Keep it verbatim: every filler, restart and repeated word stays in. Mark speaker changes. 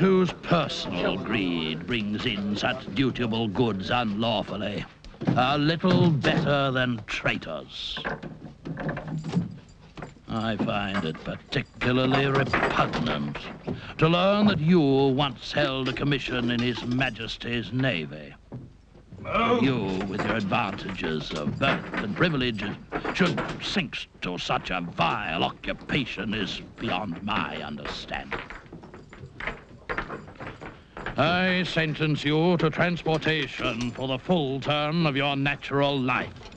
Speaker 1: whose personal greed brings in such dutiable goods unlawfully are little better than traitors. I find it particularly repugnant to learn that you once held a commission in His Majesty's Navy. You, with your advantages of birth and privileges, should sink to such a vile occupation is beyond my understanding. I sentence you to transportation for the full term of your natural life.